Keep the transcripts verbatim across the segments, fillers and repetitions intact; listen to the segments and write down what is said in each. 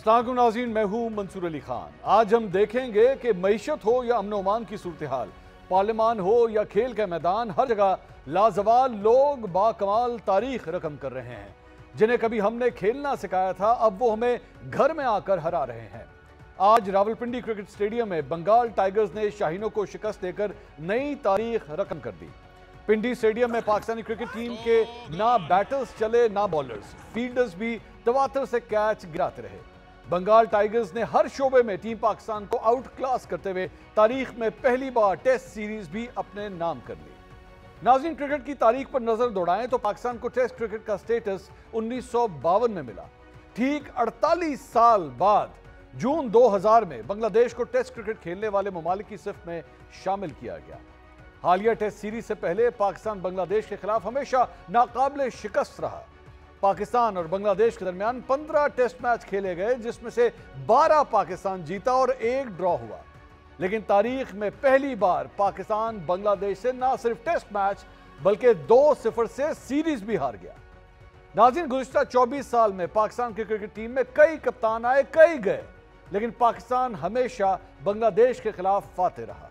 अस्सलाम वालेकुम नाज़रीन, मैं हूं मंसूर अली खान। आज हम देखेंगे कि मईशत हो या अमन अमान की सूरत हाल, पार्लियामान हो या खेल का मैदान, हर जगह लाजवाल लोग बाकमाल तारीख रकम कर रहे हैं। जिन्हें कभी हमने खेलना सिखाया था, अब वो हमें घर में आकर हरा रहे हैं। आज रावलपिंडी क्रिकेट स्टेडियम में बंगाल टाइगर्स ने शाहीनों को शिकस्त देकर नई तारीख रकम कर दी। पिंडी स्टेडियम में पाकिस्तानी क्रिकेट टीम के ना बैटर्स चले ना बॉलर्स, फील्डर्स भी तवातर से कैच गिराते रहे। बंगाल टाइगर्स ने हर शोबे में टीम पाकिस्तान को आउट क्लास करते हुए तारीख में पहली बार टेस्ट सीरीज भी अपने नाम कर ली। नाज़रीन, क्रिकेट की तारीख पर नजर दौड़ाएं तो पाकिस्तान को टेस्ट क्रिकेट का स्टेटस उन्नीस सौ बावन में मिला। ठीक अड़तालीस साल बाद जून दो हज़ार में बांग्लादेश को टेस्ट क्रिकेट खेलने वाले ममालिक की सिफ में शामिल किया गया। हालिया टेस्ट सीरीज से पहले पाकिस्तान बांग्लादेश के खिलाफ हमेशा नाकाबिले शिकस्त रहा। पाकिस्तान और बांग्लादेश के दरमियान पंद्रह टेस्ट मैच खेले गए, जिसमें से बारह पाकिस्तान जीता और एक ड्रॉ हुआ। लेकिन तारीख में पहली बार पाकिस्तान बांग्लादेश से ना सिर्फ टेस्ट मैच बल्कि दो सिफर से सीरीज भी हार गया। नाज़रीन, गुज़िश्ता चौबीस साल में पाकिस्तान की क्रिकेट टीम में कई कप्तान आए, कई गए, लेकिन पाकिस्तान हमेशा बांग्लादेश के खिलाफ फाते रहा।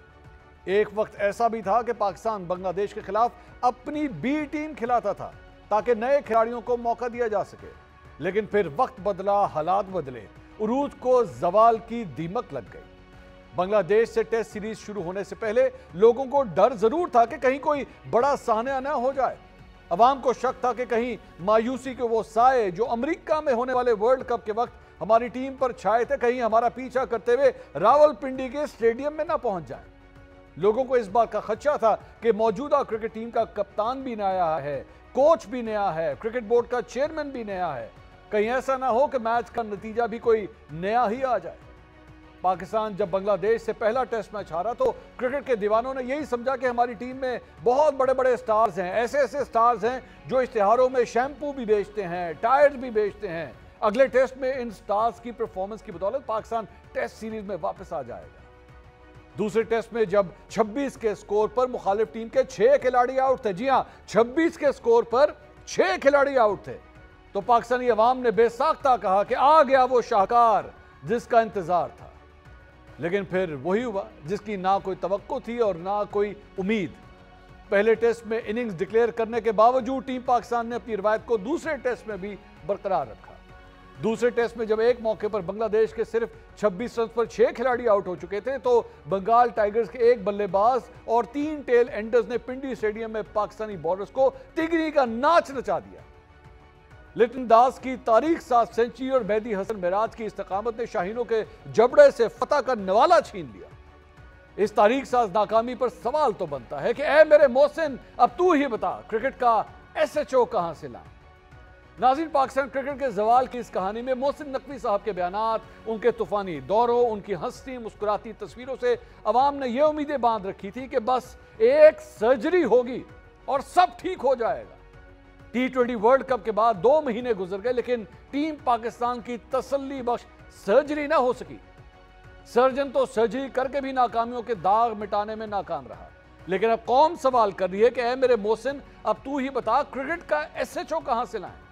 एक वक्त ऐसा भी था कि पाकिस्तान बांग्लादेश के खिलाफ अपनी बी टीम खिलाता था ताकि नए खिलाड़ियों को मौका दिया जा सके। लेकिन फिर वक्त बदला, हालात बदले, उरूज को जवाल की दीमक लग गई। बांग्लादेश से टेस्ट सीरीज शुरू होने से पहले लोगों को डर जरूर था कि कहीं कोई बड़ा सान्या न हो जाए। अवाम को शक था कि कहीं मायूसी के वो साए जो अमेरिका में होने वाले वर्ल्ड कप के वक्त हमारी टीम पर छाए थे, कहीं हमारा पीछा करते हुए रावलपिंडी के स्टेडियम में ना पहुंच जाए। लोगों को इस बात का खदशा था कि मौजूदा क्रिकेट टीम का कप्तान भी नया है, कोच भी नया है, क्रिकेट बोर्ड का चेयरमैन भी नया है। कहीं ऐसा ना हो कि मैच का नतीजा भी कोई नया ही आ जाए। पाकिस्तान जब बांग्लादेश से पहला टेस्ट मैच हारा तो क्रिकेट के दीवानों ने यही समझा कि हमारी टीम में बहुत बड़े बड़े स्टार्स हैं, ऐसे ऐसे स्टार्स हैं जो इश्तिहारों में शैम्पू भी बेचते हैं, टायर्स भी बेचते हैं। अगले टेस्ट में इन स्टार्स की परफॉर्मेंस की बदौलत पाकिस्तान टेस्ट सीरीज में वापस आ जाएगा। दूसरे टेस्ट में जब छब्बीस के स्कोर पर मुखालिफ टीम के छह खिलाड़ी आउट थे, जी हां, छब्बीस के स्कोर पर छह खिलाड़ी आउट थे, तो पाकिस्तानी अवाम ने बेसाख्ता कहा कि आ गया वो शाहकार जिसका इंतजार था। लेकिन फिर वही हुआ जिसकी ना कोई तवक्को थी और ना कोई उम्मीद। पहले टेस्ट में इनिंग्स डिक्लेयर करने के बावजूद टीम पाकिस्तान ने अपनी रवायत को दूसरे टेस्ट में भी बरकरार रखा। दूसरे टेस्ट में जब एक मौके पर बांग्लादेश के सिर्फ छब्बीस रन पर छह खिलाड़ी आउट हो चुके थे तो बंगाल टाइगर्स के एक बल्लेबाज और तीन टेल एंडर्स ने पिंडी स्टेडियम में पाकिस्तानी बॉलर्स को तिगरी का नाच नचा दिया। लिटन दास की तारीख सात सेंचुरी और मेहदी हसन मिराज की इस्तकामत ने शाहीनों के जबड़े से फतह का नवाला छीन लिया। इस तारीख साज नाकामी पर सवाल तो बनता है कि ऐ मेरे मोहसिन, अब तू ही बता, क्रिकेट का एस एच ओ कहां से लाएं। नाज़रीन, पाकिस्तान क्रिकेट के जवाल की इस कहानी में मोहसिन नकवी साहब के बयानात, उनके तूफानी दौरों, उनकी हंसती मुस्कुराती तस्वीरों से अवाम ने यह उम्मीदें बांध रखी थी कि बस एक सर्जरी होगी और सब ठीक हो जाएगा। टी ट्वेंटी वर्ल्ड कप के बाद दो महीने गुजर गए, लेकिन टीम पाकिस्तान की तसल्ली बख्श सर्जरी ना हो सकी। सर्जन तो सर्जरी करके भी नाकामियों के दाग मिटाने में नाकाम रहा। लेकिन अब कौम सवाल कर रही है कि ऐ मेरे मोहसिन, अब तू ही बता, क्रिकेट का एस एच ओ कहां से लाएं।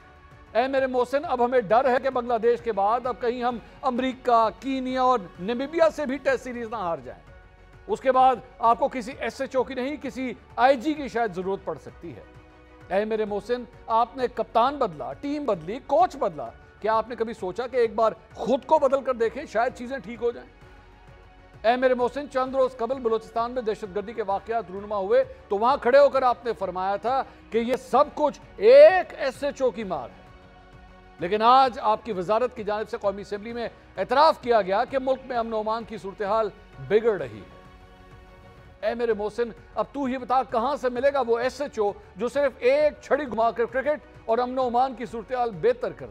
ऐ मेरे मोहसिन, अब हमें डर है कि बांग्लादेश के बाद अब कहीं हम अमेरिका, कीनिया और नामीबिया से भी टेस्ट सीरीज ना हार जाएं। उसके बाद आपको किसी एस एच ओ की नहीं, किसी आई जी की शायद जरूरत पड़ सकती है। ऐ मेरे मोहसिन, आपने कप्तान बदला, टीम बदली, कोच बदला, क्या आपने कभी सोचा कि एक बार खुद को बदल कर देखें, शायद चीजें ठीक हो जाएं। ऐ मेरे मोहसिन, चंद रोज कबल बलोचिस्तान में दहशतगर्दी के वाकयात रूनुमा हुए तो वहां खड़े होकर आपने फरमाया था कि यह सब कुछ एक एस एच ओ की मार है। लेकिन आज आपकी वजारत की जानिब से कौमी असेंबली में एतराफ़ किया गया कि मुल्क में अमन अमान की सूरत हाल बिगड़ रही है। ऐ मेरे मोहसिन, अब तू ही बता, कहां से मिलेगा वो एस एच ओ जो सिर्फ एक छड़ी घुमाकर क्रिकेट और अमन अमान की सूरत हाल बेहतर कर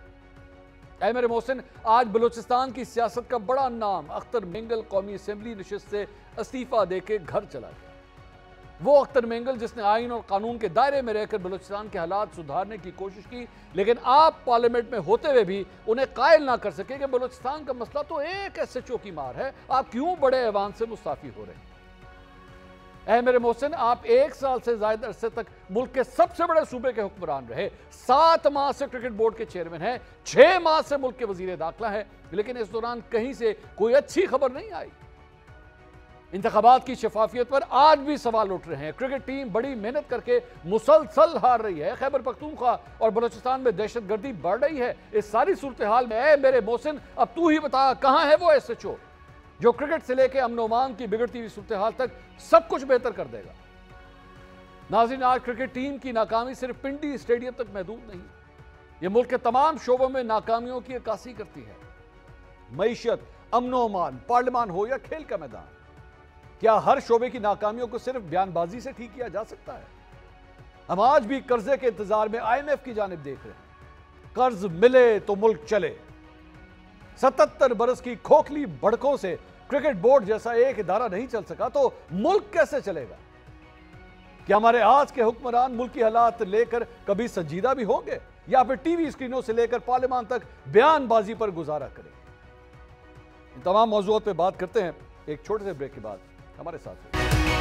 देगा। ऐ मेरे मोहसिन, आज बलूचिस्तान की सियासत का बड़ा नाम अख्तर मेंगल कौमी असेंबली नशिस्त से इस्तीफा देके घर चला गया। वो अख्तर मेंगल जिसने आइन और कानून के दायरे में रहकर बलूचिस्तान के हालात सुधारने की कोशिश की, लेकिन आप पार्लियामेंट में होते हुए भी उन्हें कायल ना कर सके कि बलूचिस्तान का मसला तो एक एस एच ओ की मार है, आप क्यों बड़े ऐवान से मुस्ताफी हो रहे हैं। ऐ मेरे मोहसिन, आप एक साल से ज्यादा अरसे तक मुल्क के सबसे बड़े सूबे के हुक्मरान रहे, सात माह से क्रिकेट बोर्ड के चेयरमैन हैं, छह माह से मुल्क के वजीर दाखिला है, लेकिन इस दौरान कहीं से कोई अच्छी खबर नहीं आई। इंतखाबात की शफाफियत पर आज भी सवाल उठ रहे हैं। क्रिकेट टीम बड़ी मेहनत करके मुसलसल हार रही है। खैबर पख्तूनख्वा और बलोचिस्तान में दहशतगर्दी बढ़ रही है। इस सारी सूरत हाल में ऐ मेरे मोहसिन, अब तू ही बता, कहां है वो एस एच ओ जो क्रिकेट से लेकर अमन ओमान की बिगड़ती हुई सूरत हाल तक सब कुछ बेहतर कर देगा। नाज़रीन, आज क्रिकेट टीम की नाकामी सिर्फ पिंडी स्टेडियम तक महदूद नहीं, यह मुल्क के तमाम शोबों में नाकामियों की अक्कासी करती है। मईशत, अमन ओमान, पार्लियामान हो या खेल का मैदान, क्या हर शोबे की नाकामियों को सिर्फ बयानबाजी से ठीक किया जा सकता है? हम आज भी कर्जे के इंतजार में आई एम एफ की जानिब देख रहे हैं। कर्ज मिले तो मुल्क चले। सतहत्तर बरस की खोखली बढ़कों से क्रिकेट बोर्ड जैसा एक इदारा नहीं चल सका तो मुल्क कैसे चलेगा? क्या हमारे आज के हुक्मरान मुल्की हालात लेकर कभी संजीदा भी होंगे, या फिर टीवी स्क्रीनों से लेकर पार्लियामान तक बयानबाजी पर गुजारा करेंगे? इन तमाम मौजूद पर बात करते हैं एक छोटे से ब्रेक के बाद। हमारे साथ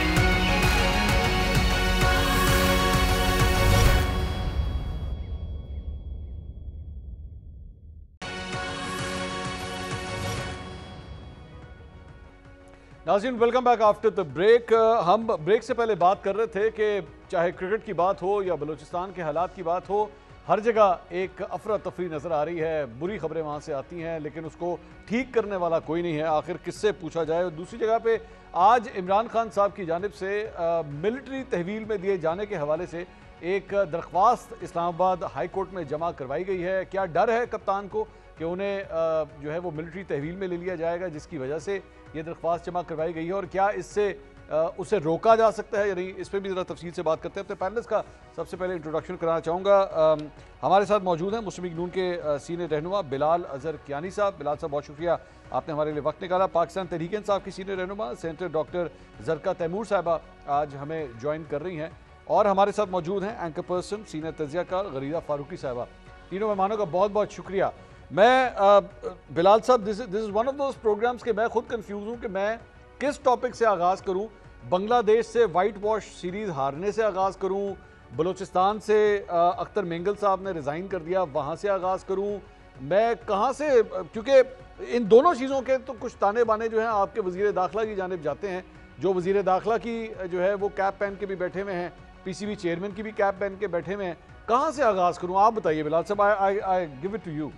नाज़रीन, welcome back after the break. हम ब्रेक से पहले बात कर रहे थे कि चाहे क्रिकेट की बात हो या बलूचिस्तान के हालात की बात हो, हर जगह एक अफरा तफरी नज़र आ रही है। बुरी खबरें वहाँ से आती हैं, लेकिन उसको ठीक करने वाला कोई नहीं है। आखिर किससे पूछा जाए? और दूसरी जगह पे आज इमरान खान साहब की जानिब से मिलिट्री तहवील में दिए जाने के हवाले से एक दरख्वास्त इस्लामाबाद हाई कोर्ट में जमा करवाई गई है। क्या डर है कप्तान को कि उन्हें आ, जो है वो मिलिट्री तहवील में ले लिया जाएगा, जिसकी वजह से ये दरख्वास्त जमा करवाई गई है? और क्या इससे आ, उसे रोका जा सकता है या नहीं? इस पर भी ज़रा तफसील से बात करते हैं। अपने पैनलिस्ट का सबसे पहले इंट्रोडक्शन कराना चाहूँगा। हमारे साथ मौजूद हैं मुस्लिम लीग नून के सीनियर रहनुमा बिलाल अजहर कियानी साहब। बिलाल साहब, बहुत शुक्रिया, आपने हमारे लिए वक्त निकाला। पाकिस्तान तहरीक इंसाफ की सीनियर रहनुमा सेनेटर डॉक्टर जरका तैमूर साहबा आज हमें ज्वाइन कर रही हैं। और हमारे साथ मौजूद हैं एंकर पर्सन सीनियर तजियाकार गरीदा फारूकी साहबा। तीनों मेहमानों का बहुत बहुत शुक्रिया। मैं बिलाल साहब, this this is one of those programs के मैं खुद कंफ्यूज हूँ कि मैं किस टॉपिक से आगाज़ करूँ। बांग्लादेश से वाइट वॉश सीरीज़ हारने से आगाज़ करूँ, बलूचिस्तान से अख्तर मेंगल साहब ने रिज़ाइन कर दिया, वहाँ से आगाज़ करूँ, मैं कहाँ से? क्योंकि इन दोनों चीज़ों के तो कुछ ताने बाने जो हैं आपके वज़ीर दाखिला की जानिब जाते हैं, जो वज़ीर दाखिला की जो है वो कैप पहन के भी बैठे हुए हैं, पीसीबी चेयरमैन की भी कैप पहन के बैठे हुए हैं। कहाँ से आगाज़ करूँ, आप बताइए बिलाल साहब। I I give it to you.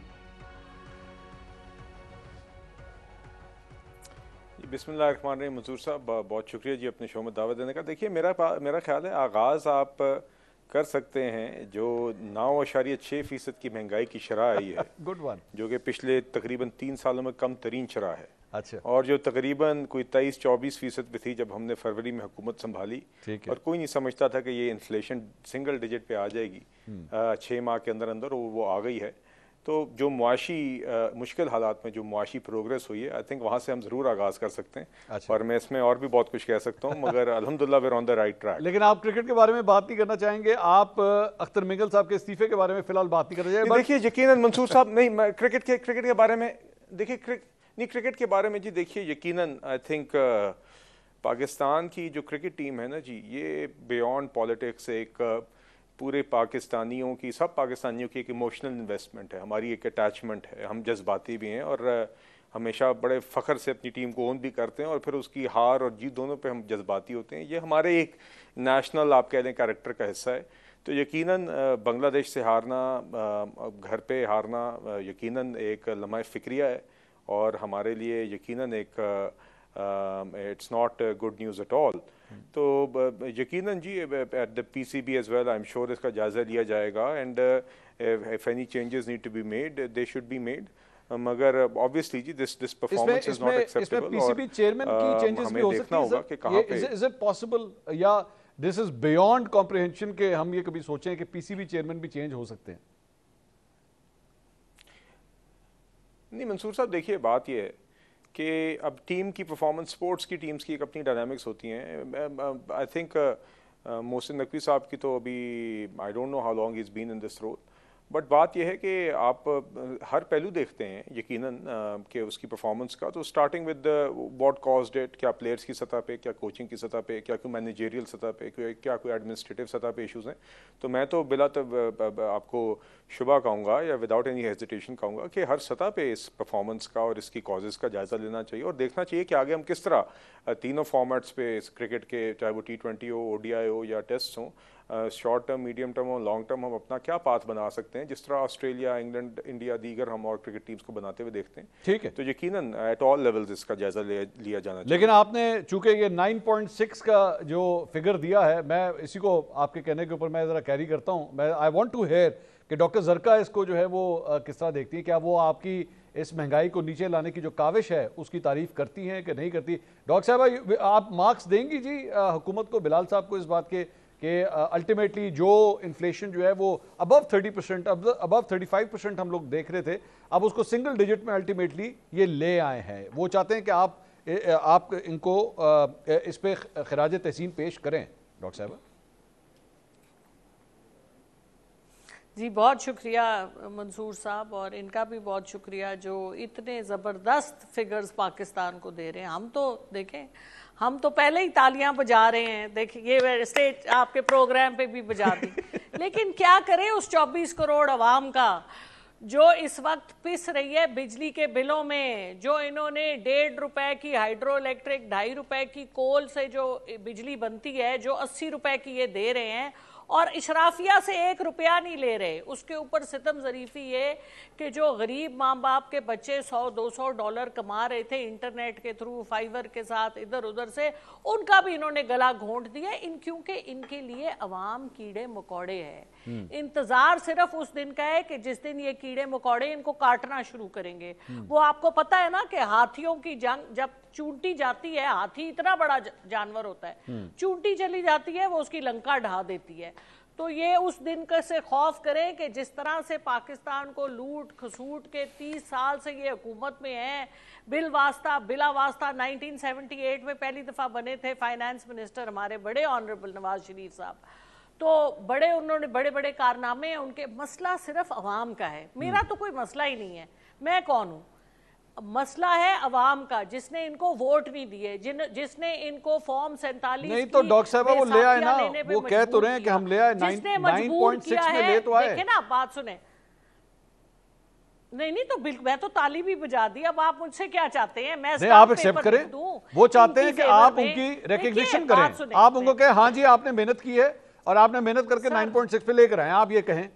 बिस्मिल्लाहिर्रहमानिर्रहीम। मंसूर साहब, बहुत शुक्रिया जी अपने शो में दावत देने का। देखिए, मेरा मेरा ख्याल है आगाज़ आप कर सकते हैं जो नौ अशारिया छः फ़ीसद की महंगाई की शरह आई है गुड वन, जो कि पिछले तकरीबन तीन सालों में कम तरीन शरह है। अच्छा। और जो तकरीबन कोई तेईस चौबीस फ़ीसद पे थी जब हमने फरवरी में हुकूमत संभाली, और कोई नहीं समझता था कि ये इन्फ्लेशन सिंगल डिजिट पे आ जाएगी छः माह के अंदर अंदर, वो आ गई है। तो जो मुआशी मुश्किल हालात में जो मुआशी प्रोग्रेस हुई है, आई थिंक वहाँ से हम ज़रूर आगाज़ कर सकते हैं। अच्छा। और मैं इसमें और भी बहुत कुछ कह सकता हूँ, मगर अल्हम्दुलिल्लाह we are on the right track. लेकिन आप क्रिकेट के बारे में बात नहीं करना चाहेंगे? आप अख्तर मेंगल साहब के इस्तीफे के बारे में फिलहाल बात नहीं करना चाहेंगे? देखिए, यकीनन मंसूर साहब, नहीं मैं क्रिकेट के क्रिकेट के बारे में देखिए क्रिक, नहीं क्रिकेट के बारे में जी देखिए, यकीनन आई थिंक पाकिस्तान की जो क्रिकेट टीम है ना जी, ये बियॉन्ड पॉलिटिक्स एक पूरे पाकिस्तानियों की, सब पाकिस्तानियों की एक इमोशनल इन्वेस्टमेंट है, हमारी एक अटैचमेंट है। हम जज्बाती भी हैं और हमेशा बड़े फ़ख्र से अपनी टीम को ओन भी करते हैं, और फिर उसकी हार और जीत दोनों पे हम जज्बाती होते हैं। ये हमारे एक नेशनल, आप कह दें, कैरेक्टर का हिस्सा है। तो यकीनन बांग्लादेश से हारना, घर पे हारना यकीनन एक लम्हा फ़िक्रिया है, और हमारे लिए यकीनन एक it's not good news at all. तो यकीनन जी at the PCB as well I am sure इसका जायजा लिया जाएगा, and if any changes need to be made they should be made. मगर ऑब्वियसली जी this this performance is not acceptable. PCB chairman की चेंजेस भी हो सकती है, होगा कि कहां पे इज इट पॉसिबल, या दिस इज बियॉन्ड कॉम्प्रिहेंशन के हम ये कभी सोचें कि पीसीबी चेयरमैन भी चेंज हो सकते हैं? नहीं मंसूर साहब, देखिए बात ये है कि अब टीम की परफॉर्मेंस, स्पोर्ट्स की टीम्स की एक अपनी डायनामिक्स होती हैं। आई थिंक मोहसिन नकवी साहब की तो अभी I don't know how long he is been in this role, but बात यह है कि आप हर पहलू देखते हैं यकीनन कि उसकी परफॉर्मेंस का, तो starting with what caused it, क्या प्लेयर्स की सतह पे, क्या कोचिंग की सतह पे, क्या कोई मैनेजरियल सतह पे, क्या कोई एडमिनिस्ट्रेटिव सतह पे इश्यूज हैं। तो मैं तो बिला तब आपको शुबा कहूँगा या विदाउट एनी हेजिटेशन कहूँगा कि हर सतह पे इस परफॉर्मेंस का और इसकी कॉजेज़ का जायज़ा लेना चाहिए और देखना चाहिए कि आगे हम किस तरह तीनों फॉर्मेट्स पे इस क्रिकेट के, चाहे वो टी ट्वेंटी हो, ओ डी आई हो या टेस्ट हों, शॉर्ट टर्म, मीडियम टर्म और लॉन्ग टर्म, हम अपना क्या पाथ बना सकते हैं, जिस तरह ऑस्ट्रेलिया, इंग्लैंड, इंडिया, दीगर हम और क्रिकेट टीम्स को बनाते हुए देखते हैं। ठीक है, तो यकीनन एट ऑल लेवल्स इसका जायजा ले, लिया जाना चाहिए। लेकिन आपने चूंकि ये नौ पॉइंट छह का जो फिगर दिया है, मैं इसी को आपके कहने के ऊपर मैं जरा कैरी करता हूं। मैं आई वांट टू हेयर कि डॉक्टर जरका इसको जो है वो किस तरह देखती है, क्या वो आपकी इस महंगाई को नीचे लाने की जो काविश है उसकी तारीफ करती हैं कि नहीं करती? डॉक्टर साहब, आप मार्क्स देंगी जी हुकूमत को, बिलाल साहब को, इस बात के कि अल्टीमेटली जो इन्फ्लेशन जो है वो above thirty percent above thirty five percent हम लोग देख रहे थे, अब उसको सिंगल डिजिट में अल्टीमेटली ये ले आए हैं। वो चाहते हैं कि आप आप इनको इस पे खराज तहसीन पेश करें। डॉक्टर साहब जी, बहुत शुक्रिया मंसूर साहब, और इनका भी बहुत शुक्रिया जो इतने ज़बरदस्त फिगर्स पाकिस्तान को दे रहे हैं। हम तो देखें, हम तो पहले ही तालियां बजा रहे हैं, देखिए ये स्टेज आपके प्रोग्राम पे भी बजा दी। लेकिन क्या करें उस चौबीस करोड़ अवाम का जो इस वक्त पिस रही है बिजली के बिलों में, जो इन्होंने डेढ़ रुपए की हाइड्रो इलेक्ट्रिक, ढाई रुपए की कोल से जो बिजली बनती है, जो अस्सी रुपए की ये दे रहे हैं और इशराफिया से एक रुपया नहीं ले रहे। उसके ऊपर सितम ज़रीफ़ी ये कि जो गरीब माँ बाप के बच्चे सौ दो सौ डॉलर कमा रहे थे इंटरनेट के थ्रू, फाइबर के साथ, इधर उधर से, उनका भी इन्होंने गला घोंट दिया। इन क्योंकि इनके लिए अवाम कीड़े मकोड़े है। इंतजार सिर्फ उस दिन का है कि जिस दिन ये कीड़े मकोड़े इनको काटना शुरू करेंगे। वो आपको पता है ना कि हाथियों की जंग जब चूंटी जाती है, हाथी इतना बड़ा जानवर होता है, चूंटी चली जाती है वो उसकी लंका ढा देती है। तो ये उस दिन का से खौफ करें कि जिस तरह से पाकिस्तान को लूट खसूट के तीस साल से ये हुकूमत में है, बिल वास्ता बिला वास्ता उन्नीस सौ अठहत्तर में पहली दफ़ा बने थे फाइनेंस मिनिस्टर हमारे बड़े ऑनरेबल नवाज शरीफ साहब, तो बड़े उन्होंने बड़े बड़े कारनामे हैं उनके। मसला सिर्फ अवाम का है, मेरा तो कोई मसला ही नहीं है, मैं कौन हूँ? मसला है अवाम का, जिसने इनको वोट नहीं दिए, जिन जिसने इनको फॉर्म सैंतालीस नहीं तो डॉक्टर साहब वो ले आए ना, वो कह तो रहे हैं कि हम ले आए, जिसने मजबूर किया है। ले तो आए। देखे ना, बात सुने। नहीं नहीं तो बिल्कुल, मैं तो ताली भी बजा दी। अब आप मुझसे क्या चाहते हैं? मैं आप एक्सेप्ट करें, वो चाहते हैं कि आप उनकी रिकग्निशन करें, आप उनको कहें हाँ जी आपने मेहनत की है और आपने मेहनत करके नौ पॉइंट छह पे लेकर आए, आप ये कहें।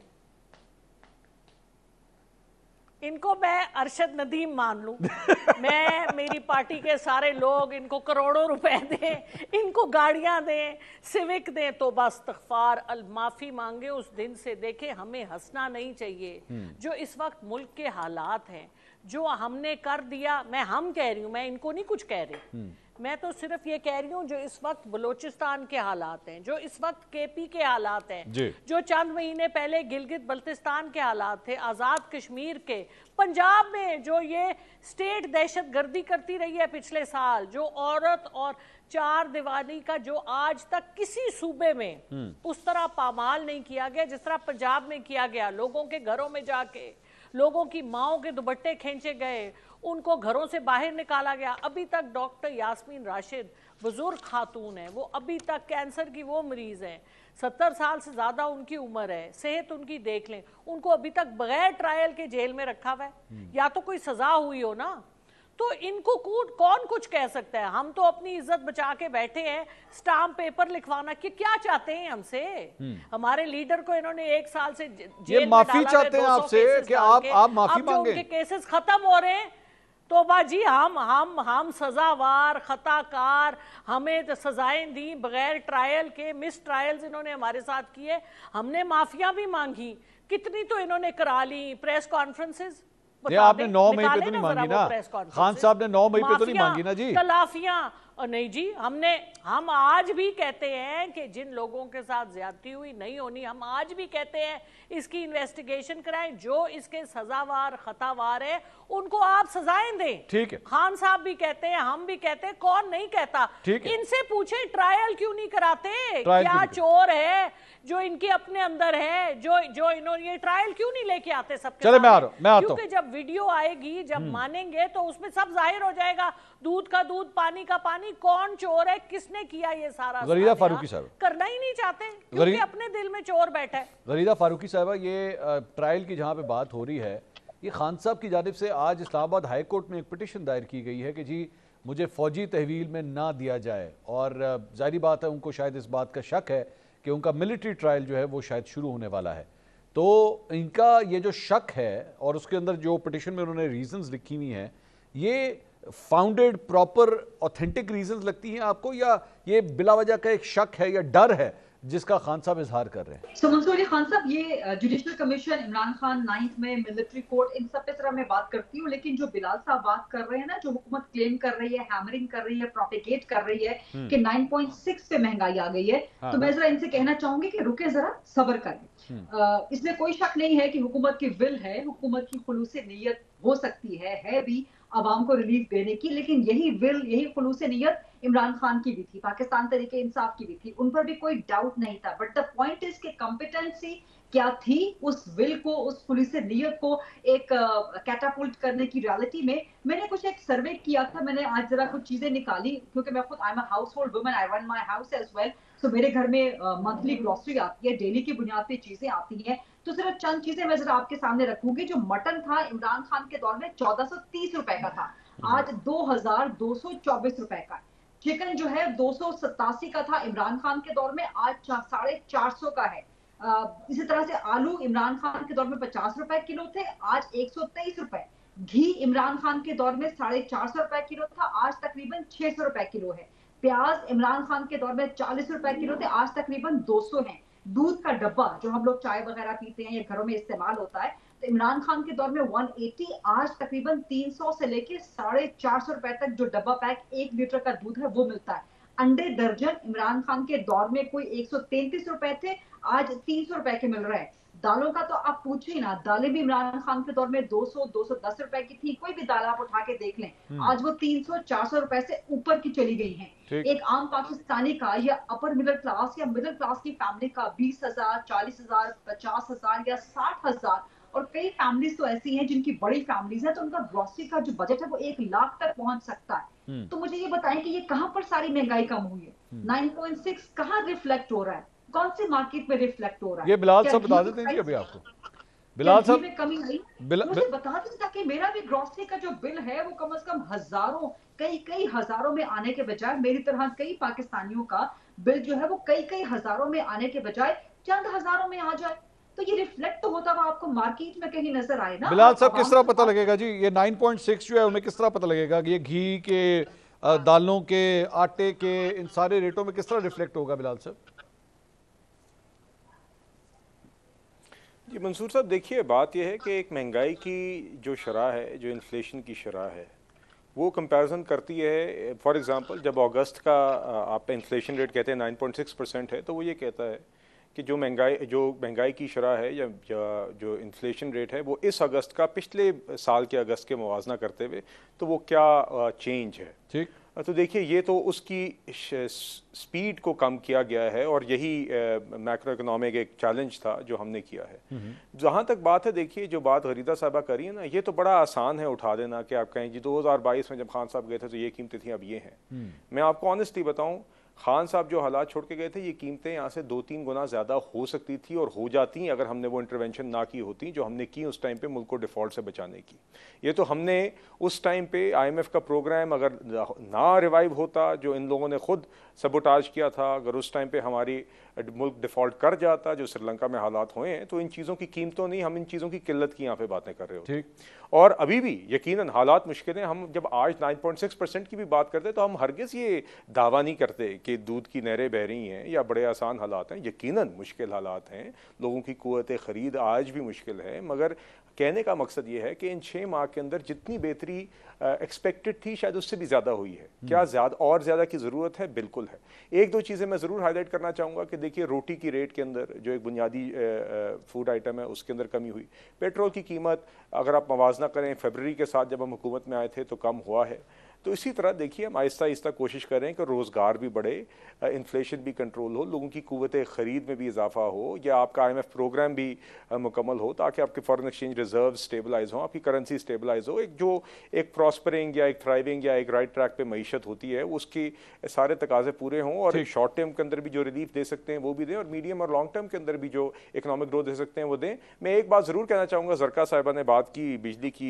इनको मैं अरशद नदीम मान लूं, मैं, मेरी पार्टी के सारे लोग इनको करोड़ों रुपए दें, इनको गाड़ियां दें, सिविक दें, तो बस इस्तग़फ़ार अल माफ़ी मांगे उस दिन से। देखें, हमें हंसना नहीं चाहिए जो इस वक्त मुल्क के हालात हैं, जो हमने कर दिया। मैं हम कह रही हूँ, मैं इनको नहीं कुछ कह रही, मैं तो सिर्फ ये कह रही हूँ जो इस वक्त बलोचिस्तान के हालात हैं, जो इस वक्त केपी के हालात हैं, जो चंद महीने पहले गिलगित बल्तिस्तान के हालात थे, आज़ाद कश्मीर के, पंजाब में जो ये स्टेट दहशत गर्दी करती रही है पिछले साल, जो औरत और चार दीवानी का जो आज तक किसी सूबे में उस तरह पामाल नहीं किया गया जिस तरह पंजाब में किया गया। लोगों के घरों में जाके लोगों की माओं के दुपट्टे खींचे गए, उनको घरों से बाहर निकाला गया। अभी तक डॉक्टर यास्मीन राशिद बुजुर्ग खातून है, वो अभी तक कैंसर की वो मरीज हैं, सत्तर साल से ज़्यादा उनकी उम्र है, सेहत उनकी देख लें, उनको अभी तक बगैर ट्रायल के जेल में रखा हुआ है, या तो कोई सज़ा हुई हो ना, तो इनको कौन कुछ कह सकता है? हम तो अपनी इज्जत बचा के बैठे हैं। स्टाम्प पेपर लिखवाना कि क्या चाहते हैं हमसे? हमारे लीडर को इन्होंने एक साल से जेल में माफी चाहते हैं आपसे कि आप आप माफी मांगे। उनके केसेस खत्म हो रहे हैं तो बाजी हम हम हम सजावार खताकार, हमें तो सजाएं दी बगैर ट्रायल के, मिस ट्रायल्स इन्होंने हमारे साथ किए, हमने माफिया भी मांगी, कितनी तो इन्होंने करा ली प्रेस कॉन्फ्रेंसेस। आपने नौ मई पे तो नहीं मांगी ना, खान साहब ने नौ मई पे तो नहीं मांगी ना जी। तलाफियां और नहीं जी, हमने हम आज भी कहते हैं कि जिन लोगों के साथ ज्यादती हुई नहीं होनी, हम आज भी कहते हैं इसकी इन्वेस्टिगेशन कराएं, जो इसके सजावार खतावार है उनको आप सजाएं दें। ठीक है, खान साहब भी कहते हैं, हम भी कहते हैं, कौन नहीं कहता। इनसे पूछे ट्रायल क्यों नहीं कराते, क्या चोर है जो इनके अपने अंदर है, जो जो इन्होंने ये ट्रायल क्यों नहीं लेके आते सबके चले मैं आ रहा हूं, मैं आता हूं। क्योंकि जब वीडियो आएगी, जब मानेंगे तो उसमें सब जाहिर हो जाएगा, दूध का दूध पानी का पानी, कौन चोर है, किसने किया ये सारा। गरीदा फारूकी साहब करना ही नहीं चाहते क्योंकि अपने दिल में चोर बैठा है। गरीदा फारूकी साहबा, ये ट्रायल की जहां पे बात हो रही है, ये खान साहब की जानिब से आज इस्लामाबाद हाई कोर्ट में एक पिटिशन दायर की गई है कि जी मुझे फौजी तहवील में ना दिया जाए, और जाहिर बात है उनको शायद इस बात का शक है कि उनका मिलिट्री ट्रायल जो है वो शायद शुरू होने वाला है। तो इनका ये जो शक है और उसके अंदर जो पिटिशन में उन्होंने रीजंस लिखी हुई हैं, ये फाउंडेड प्रॉपर ऑथेंटिक रीजंस लगती हैं आपको, या ये बिला वजह का एक शक है या डर है जिसका खान साहब इजहार कर रहे हैं? so, मंसूर खान साहब, ये judicial commission, Imran Khan ninth में, मिलिट्री कोर्ट, इन सब पे तरह मैं बात करती हूँ, लेकिन जो बिलाल साहब बात कर रहे हैं ना, जो हुकूमत क्लेम कर रही है, हैमरिंग कर रही है, प्रोपेगेट कर रही है कि नाइन पॉइंट सिक्स पे महंगाई आ गई है, हाँ, तो मैं जरा इनसे कहना चाहूंगी कि रुके, जरा सब्र करें। इसमें कोई शक नहीं है कि हुकूमत की विल है, हुकूमत की खुलूस नीयत हो सकती है है भी आवाम को रिलीफ देने की, लेकिन यही विल, यही खुलूस नीयत इमरान खान की भी थी, पाकिस्तान तरीके इंसाफ की भी थी, उन पर भी कोई डाउट नहीं था। बट द पॉइंट इज कि कॉम्पिटेंसी क्या थी उस विल को, उस खुलूस नीयत को एक कैटापुल्ट uh, करने की रियलिटी में। मैंने कुछ एक सर्वे किया था, मैंने आज जरा कुछ चीजें निकाली, क्योंकि मैं खुद I am a household woman, I run my house as well, so मेरे घर में मंथली uh, ग्रोसरी आती है, डेली की बुनियाद पे चीजें आती हैं। तो सिर्फ चंद चीजें मैं जरा आपके सामने रखूंगी। जो मटन था इमरान खान के दौर में चौदह सौ तीस रुपए का था, आज दो हजार दो सौ चौबीस रुपए का। चिकन जो है दो सौ सतासी का था इमरान खान के दौर में, आज साढ़े चार सौ का है। इसी तरह से आलू इमरान खान के दौर में पचास रुपए किलो थे, आज एक सौ तेईस रुपए। घी इमरान खान के दौर में साढ़े चार सौ रुपए किलो था, आज तकरीबन छह सौ रुपए किलो है। प्याज इमरान खान के दौर में चालीस रुपए किलो थे, आज तकरीबन दो सौ है। दूध का डब्बा जो हम लोग चाय वगैरह पीते हैं या घरों में इस्तेमाल होता है, तो इमरान खान के दौर में एक सौ अस्सी, आज तकरीबन तीन सौ से लेके साढ़े चार सौ रुपए तक जो डब्बा पैक एक लीटर का दूध है वो मिलता है। अंडे दर्जन इमरान खान के दौर में कोई एक सौ तैंतीस रुपए थे, आज तीन सौ रुपए के मिल रहे हैं। दालों का तो आप पूछिए ना, दालें भी इमरान खान के दौर में दो सौ दो सौ दस रुपए की थी, कोई भी दाल आप उठा के देख लें, आज वो तीन सौ चार सौ रुपए से ऊपर की चली गई हैं। एक आम पाकिस्तानी का या अपर मिडिल क्लास या मिडिल क्लास की फैमिली का बीस हजार, चालीस हजार, पचास हजार या साठ हजार, और कई फैमिलीज तो ऐसी हैं जिनकी बड़ी फैमिलीज है, तो उनका ग्रोसरी का जो बजट है वो एक लाख तक पहुंच सकता है। तो मुझे ये बताएं कि ये कहां पर सारी महंगाई कम हुई है? नाइन पॉइंट सिक्स कहां रिफ्लेक्ट हो रहा है, कौन सी मार्केट में रिफ्लेक्ट हो रहा है? ये बिलाल साहब बता देते हैं जी अभी आपको। बिलाल साहब में कमी आई, मुझे बता दें ताकि मेरा भी ग्रोसरी का जो बिल है वो कम से कम हजारों, कई कई हजारों में आने के बजाय, मेरी तरह कई पाकिस्तानियों का बिल जो है वो कई कई हजारों में आने के बजाय चंद हजारों में आ जाए, तो ये रिफ्लेक्ट तो होता हुआ आपको मार्केट में कहीं नजर आए ना। बिलाल साहब किस तरह पता लगेगा जी ये नाइन पॉइंट सिक्स जो है उन्हें किस तरह पता लगेगा कि ये घी के, दालों के, आटे के, इन सारे रेटों में किस तरह रिफ्लेक्ट होगा बिलाल साहब? जी मंसूर साहब, देखिए बात यह है कि एक महंगाई की जो शरह है, जो इन्फ्लेशन की शरह है, वो कंपैरिजन करती है। फॉर एग्जांपल जब अगस्त का आप इन्फ्लेशन रेट कहते हैं नाइन पॉइंट सिक्स परसेंट है, तो वो ये कहता है कि जो महंगाई जो महंगाई की शरह है या, या जो इन्फ्लेशन रेट है वो इस अगस्त का पिछले साल के अगस्त के मुवाजना करते हुए तो वो क्या चेंज है। ठीक, तो देखिए ये तो उसकी स्पीड को कम किया गया है, और यही मैक्रो इकोनॉमिक एक चैलेंज था जो हमने किया है। जहाँ तक बात है, देखिए जो बात गरीदा साहबा करी है ना, ये तो बड़ा आसान है उठा देना कि आप कहें जी दो हज़ार बाईस में जब खान साहब गए थे तो ये कीमतें थी, अब ये हैं। मैं आपको ऑनेस्टली बताऊं, खान साहब जो हालात छोड़ के गए थे, ये कीमतें यहाँ से दो तीन गुना ज़्यादा हो सकती थी और हो जाती अगर हमने वो इंटरवेंशन ना की होती जो हमने की उस टाइम पे मुल्क को डिफ़ॉल्ट से बचाने की। ये तो हमने उस टाइम पे आईएमएफ का प्रोग्राम अगर ना रिवाइव होता, जो इन लोगों ने खुद सबोटाज किया था, अगर उस टाइम पे हमारी मुल्क डिफ़ॉल्ट कर जाता, जो श्रीलंका में हालात हुए हैं, तो इन चीज़ों की कीमतों नहीं, हम इन चीज़ों की किल्लत की यहाँ पे बातें कर रहे होते। और अभी भी यकीनन हालात मुश्किल हैं। हम जब आज नौ पॉइंट छह परसेंट की भी बात करते हैं तो हम हरगिज़ ये दावा नहीं करते कि दूध की नहरें बह रही हैं या बड़े आसान हालात हैं। यकीनन मुश्किल हालात हैं, लोगों की क़ुव्वत ख़रीद आज भी मुश्किल है, मगर कहने का मकसद ये है कि इन छः माह के अंदर जितनी बेहतरी एक्सपेक्टेड थी शायद उससे भी ज़्यादा हुई है। क्या ज़्यादा और ज़्यादा की ज़रूरत है? बिल्कुल है। एक दो चीज़ें मैं ज़रूर हाईलाइट करना चाहूँगा कि देखिए, रोटी की रेट के अंदर जो एक बुनियादी फूड आइटम है उसके अंदर कमी हुई। पेट्रोल की कीमत अगर आप मवाजना करें फरवरी के साथ जब हम हुकूमत में आए थे तो कम हुआ है। तो इसी तरह देखिए, हम आहिस्ता आहिस्ता कोशिश करें कि रोज़गार भी बढ़े, इन्फ्लेशन भी कंट्रोल हो, लोगों की क़ुव्वत ख़रीद में भी इजाफा हो, या आपका आई एम एफ प्रोग्राम भी मुकम्मल हो ताकि आपके फॉरेन एक्सचेंज रिजर्व स्टेबलाइज हों, आपकी करेंसी स्टेबलाइज हो। एक जो एक प्रॉस्परिंग या एक थ्राइविंग या एक राइट ट्रैक पे मईशत होती है उसकी सारे तकाजे पूरे हों, और शॉर्ट टर्म के अंदर भी जो रिलीफ दे सकते हैं वो भी दें, और मीडियम और लॉन्ग टर्म के अंदर भी जो इकनॉमिक ग्रोथ दे सकते हैं वो दें। मैं एक बात ज़रूर कहना चाहूँगा, ज़रका साहिबा ने बात की बिजली की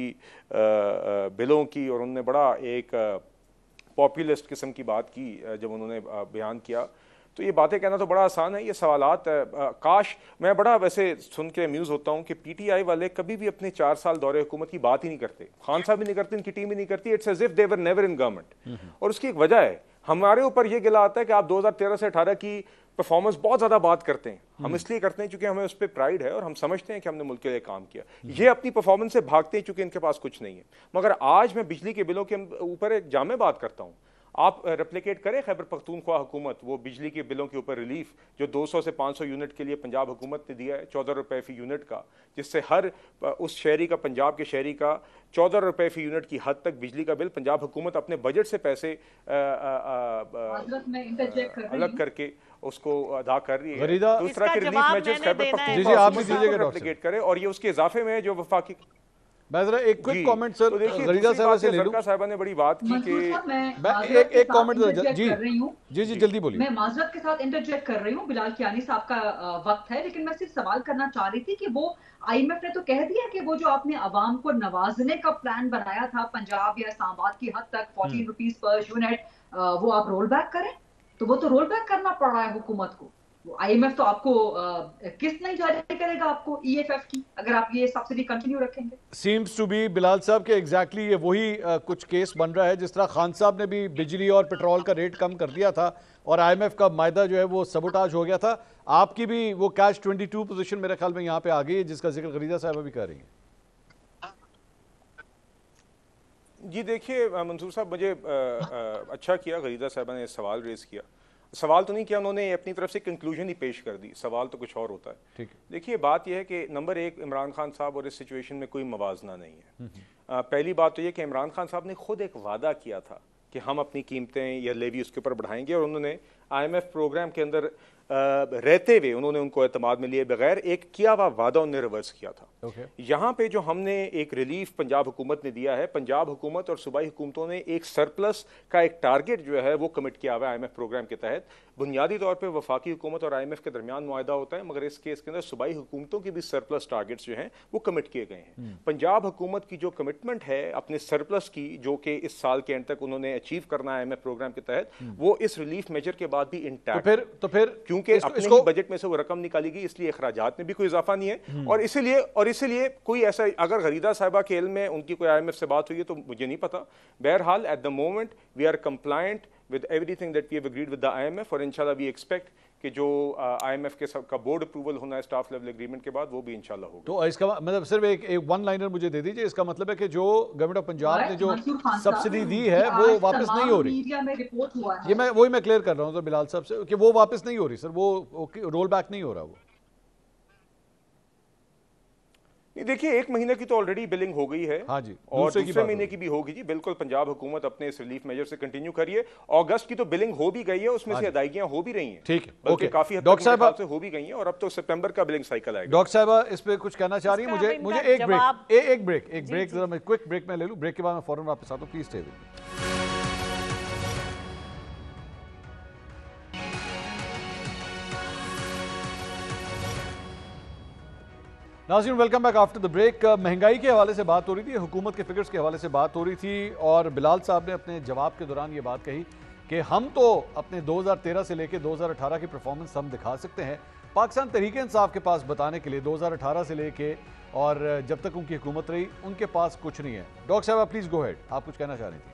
बिलों की, और उन्होंने बड़ा एक पॉपुलिस्ट किस्म की बात की जब उन्होंने बयान किया। तो ये बातें कहना तो बड़ा आसान है, ये सवालात काश, मैं बड़ा वैसे सुन के अम्यूज़ होता हूँ कि पीटीआई वाले कभी भी अपने चार साल दौरे हुकूमत की बात ही नहीं करते, खान साहब भी नहीं करते, इनकी टीम भी नहीं करती। It's as if they were never in government. और उसकी एक वजह है, हमारे ऊपर ये गिला आता है कि आप दो हज़ार तेरह से अठारह की परफॉर्मेंस बहुत ज़्यादा बात करते हैं। हम इसलिए करते हैं क्योंकि हमें उस पर प्राइड है और हम समझते हैं कि हमने मुल्क के लिए काम किया। ये अपनी परफॉर्मेंस से भागते हैं क्योंकि इनके पास कुछ नहीं है। मगर आज मैं बिजली के बिलों के ऊपर एक जामे बात करता हूँ। आप रेप्लिकेट करें खैबर पख्तूनख्वा हुकूमत, वो बिजली के बिलों के ऊपर रिलीफ जो दो सौ से पाँच सौ यूनिट के लिए पंजाब हुकूमत ने दिया है, चौदह रुपए फी यूनिट का, जिससे हर उस शहरी का, पंजाब के शहरी का चौदह रुपए फी यूनिट की हद तक बिजली का बिल पंजाब हुकूमत अपने बजट से पैसे आ, आ, आ, अलग करके उसको अदा कर रही है। दूसरा के relief measures Khyber Pakhtunkhwa replicate करे, और ये उसके इजाफे में जो वफाकी मैं जरा एक क्विक कमेंट सर गरीदा साहब से ले लूं। साहिबा ने बड़ी बात की कि मैं एक एक कमेंट जी जी जी जल्दी बोलिए। मैं माजरत के साथ इंटरजेक्ट कर रही हूँ, बिलाल कियानी साहब का वक्त है, लेकिन मैं सिर्फ सवाल करना चाह रही थी कि वो आईएमएफ ने तो कह दिया कि वो जो आपने अवाम को नवाजने का प्लान बनाया था पंजाब या इस्लामाबाद की हद तक फोर्टीन रुपीज पर यूनिट, वो आप रोल बैक करें, तो वो तो रोल बैक करना पड़ रहा है हुकूमत को। आईएमएफ तो आपको किस्त नहीं जारी करेगा आपको ईएफएफ की, अगर आप ये सब्सिडी कंटिन्यू रखेंगे। सीम्स टू बी बिलाल साहब के एग्जैक्टली ये वही आ, कुछ केस बन रहा है, जिस तरह खान साहब ने भी बिजली और पेट्रोल का रेट कम कर दिया था और आईएमएफ का मायदा जो है वो सबोटाज हो गया था। आपकी भी वो कैच ट्वेंटी टू पोजीशन मेरे ख्याल में यहाँ पे आ गई है, जिसका जिक्र गरीदा साहब भी कर रही है। जी देखिए मंसूर साहब, मुझे आ, आ, अच्छा किया गरीदा साहबा ने सवाल रेज किया। सवाल तो नहीं किया उन्होंने, अपनी तरफ से कंक्लूजन ही पेश कर दी, सवाल तो कुछ और होता है। ठीक है, देखिए बात यह है कि नंबर एक, इमरान खान साहब और इस सिचुएशन में कोई मवाजना नहीं है। आ, पहली बात तो यह कि इमरान खान साहब ने खुद एक वादा किया था कि हम अपनी कीमतें या लेवी उसके ऊपर बढ़ाएंगे, और उन्होंने आईएमएफ प्रोग्राम के अंदर आ, रहते हुए उन्होंने उनको एतमाद में लिए बगैर एक किया हुआ वादा उन्होंने रिवर्स किया था। okay. यहाँ पे जो हमने एक रिलीफ पंजाब हुकूमत ने दिया है, पंजाब हुकूमत और सूबाई हुकूमतों ने एक सरप्लस का एक टारगेट जो है वो कमिट किया हुआ है आईएमएफ प्रोग्राम के तहत। बुनियादी तौर पर वफाकी हुकूमत और आईएमएफ के दरमियान मुआहदा होता है, मगर इस केस के अंदर सूबाई हुकूमतों की भी सरप्लस टारगेट्स जो हैं वो कमिट किए गए हैं। hmm. पंजाब हुकूमत की जो कमिटमेंट है अपने सरप्लस की, जो कि इस साल के एंड तक उन्होंने अचीव करना है आईएमएफ प्रोग्राम के तहत, hmm. वो इस रिलीफ मेजर के बाद भी इंटैक्ट। तो फिर तो फिर क्योंकि अपने बजट में से वो रकम निकाली गई, इसलिए अखराजात में भी कोई इजाफा नहीं है, और इसीलिए और इसीलिए कोई ऐसा, अगर गरीदा साहिबा के इल्म में उनकी कोई आईएमएफ से बात हुई है तो मुझे नहीं पता। बहरहाल at the moment we are compliant with everything that we have agreed with the IMF, और इंशाल्लाह वी एक्सपेक्ट कि जो आईएमएफ के सब का बोर्ड अप्रूवल होना है स्टाफ लेवल एग्रीमेंट के बाद, वो भी इंशाल्लाह होगा। तो इसका मतलब सिर्फ एक, एक वन लाइनर मुझे दे दीजिए, इसका मतलब है कि जो गवर्नमेंट ऑफ पंजाब ने जो सब्सिडी दी है वो वापस नहीं हो रही। ये मैं वही मैं क्लियर कर रहा हूँ तो बिलाल साहब से कि वो वापस नहीं हो रही सर, वो रोल बैक नहीं हो रहा। वो नहीं, देखिए एक महीने की तो ऑलरेडी बिलिंग हो गई है। हाँ जी, और दूसरे महीने की भी होगी जी, बिल्कुल पंजाब हुकूमत अपने इस रिलीफ मेजर से कंटिन्यू करिए। अगस्त की तो बिलिंग हो भी गई है, उसमें से अदायगियां हो भी रही हैं। ठीक है, ओके, काफी डॉक्टर साहब से हो भी गई हैं, और अब तो सितंबर का बिलिंग साइकिल आएगा। डॉक्टर साहब इस पे कुछ कहना चाह रही है? मुझे मुझे एक ब्रेक एक ब्रेक एक ब्रेक जरा मैं क्विक ब्रेक में ले लूं, ब्रेक के बाद मैं फौरन वापस आता हूं, प्लीज स्टे विद मी। नाज़रीन welcome back after the break. महंगाई के हवाले से बात हो रही थी, हुकूमत के फिगर्स के हवाले से बात हो रही थी, और बिलाल साहब ने अपने जवाब के दौरान ये बात कही कि हम तो अपने दो हज़ार तेरह से लेकर दो हज़ार अठारह की परफॉर्मेंस हम दिखा सकते हैं, पाकिस्तान तहरीक इंसाफ के पास बताने के लिए दो हज़ार अठारह से लेके और जब तक उनकी हुकूमत रही उनके पास कुछ नहीं है। डॉक्टर साहब प्लीज गो हेड, आप कुछ कहना चाह रही थी।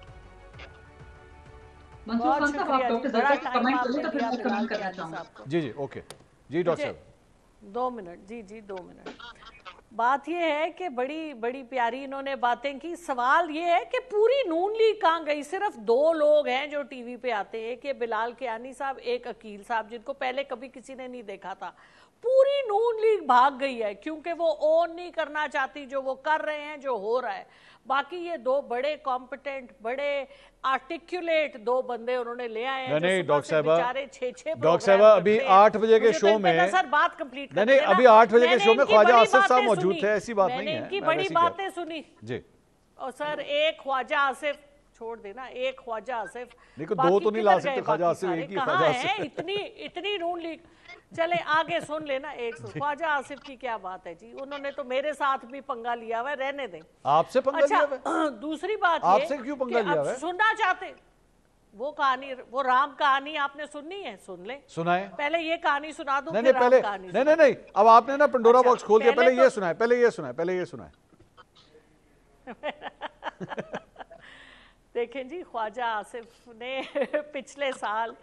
मंसूर खान साहब आप डॉक्टर ज़रका की कमेंट करें तो फिर मैं कमेंट करना चाहूंगा। जी जी ओके जी डॉक्टर साहब दो मिनट जी जी दो मिनट। बात ये है कि बड़ी बड़ी प्यारी इन्होंने बातें की। सवाल ये है कि पूरी नून लीग कहाँ गई? सिर्फ दो लोग हैं जो टीवी पे आते हैं, कि बिलाल कियानी साहब, एक अकील साहब, जिनको पहले कभी किसी ने नहीं देखा था। पूरी नून लीग भाग गई है क्योंकि वो ओन नहीं करना चाहती जो वो कर रहे हैं, जो हो रहा है। बाकी ये दो बड़े कॉम्पिटेंट, बड़े आर्टिकुलेट दो बंदे उन्होंने ले आए हैं। नहीं डॉक्टर साहब, छह डॉक्टर साहब अभी आठ बजे के शो में सर बात कंप्लीट नहीं नहीं अभी आठ बजे के शो में ख्वाजा आसिफ साहब मौजूद थे, ऐसी बात नहीं है। इनकी बड़ी बातें सुनी जी। और सर एक ख्वाजा आसिफ छोड़ देना, एक ख्वाजा आसिफ, देखो दो तो नहीं ला सकते, ख्वाजा आसिफ एक ही ख्वाजा आसिफ। इतनी इतनी नून लीग। चले आगे सुन लेना। एक ख्वाजा आसिफ की क्या बात है जी, उन्होंने तो मेरे साथ भी पंगा लिया हुआ है, रहने दें। आपसे पंगा अच्छा, लिया हुआ है? दूसरी बात आपसे क्यों पंगा लिया हुआ है? सुनना चाहते वो कहानी, वो राम कहानी आपने सुननी है? सुन ले, सुनाए। पहले ये कहानी सुना दूं, नहीं फिर नहीं पहले कहानी नहीं नहीं नहीं अब आपने ना पंडोरा अच्छा, बॉक्स खोल दिया। पहले पहले तो, ये सुनाए पहले ये सुनाए पहले ये सुनाए देखें जी, ख्वाजा आसिफ ने पिछले साल